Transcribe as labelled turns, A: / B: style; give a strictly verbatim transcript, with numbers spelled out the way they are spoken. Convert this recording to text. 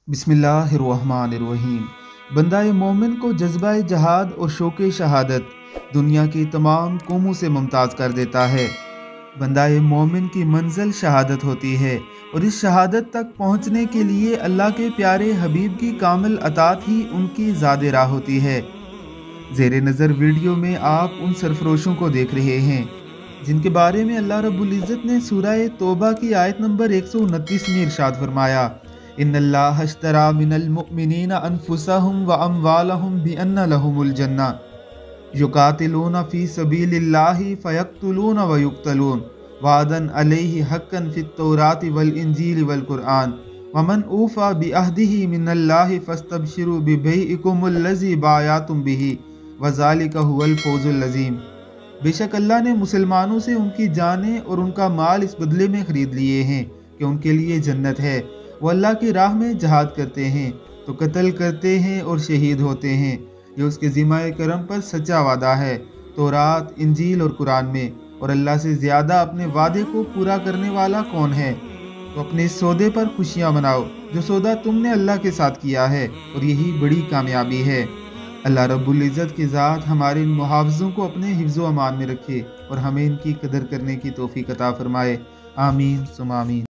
A: बिस्मिल्लाहिर्रहमानिर्रहीम। बंदा मोमिन को जज्बा जहाद और शौक़ शहादत दुनिया की तमाम कौमों से मुमताज़ कर देता है। बंदा मोमिन की मंजिल शहादत होती है और इस शहादत तक पहुँचने के लिए अल्लाह के प्यारे हबीब की कामिल अतात ही उनकी ज़ाद राह होती है। ज़ेरे नज़र वीडियो में आप उन सरफरोशों को देख रहे हैं जिनके बारे में अल्लाह रब्बुल इज़्ज़त ने सूरह तौबा की आयत नंबर एक सौ उनतीस में इरशाद फरमाया, इन्नल्लाह अश्तरा मिनल मुअमिनीना अनफुसहुम व अमवालहुम बिअन्ना लहुमुल जन्ना युकातिलूना फी सबीलिल्लाहि फयक्तुलूना व युक्तलून वादन अलैहि हक्कन फित तौराति वल इंजील वल कुरआन वमन ऊफा बिअहदिही मिनल्लाहि फस्तबशिरू बिबैइकुमुल लज़ी बायातुम बिही वज़ालिका हुवल फौजुल अज़ीम। बेशक अल्लाह ने मुसलमानों से उनकी जानें और उनका माल इस बदले में ख़रीद लिए हैं कि उनके लिए जन्नत है। वो अल्लाह की राह में जहाद करते हैं तो कत्ल करते हैं और शहीद होते हैं। ये उसके ज़िम्मा-ए करम पर सच्चा वादा है तौरात, इंजील और कुरान में। और अल्लाह से ज़्यादा अपने वादे को पूरा करने वाला कौन है? तो अपने इस सौदे पर खुशियाँ मनाओ जो सौदा तुमने अल्लाह के साथ किया है, और यही बड़ी कामयाबी है। अल्लाह रब्बुल इज़्ज़त की ज़ात हमारे इन मुहाफ़िज़ों को अपने हिफ्ज़ व अमान में रखे और हमें इनकी कदर करने की तौफ़ीक़ अता फ़रमाए। आमीन सुम्मा आमीन।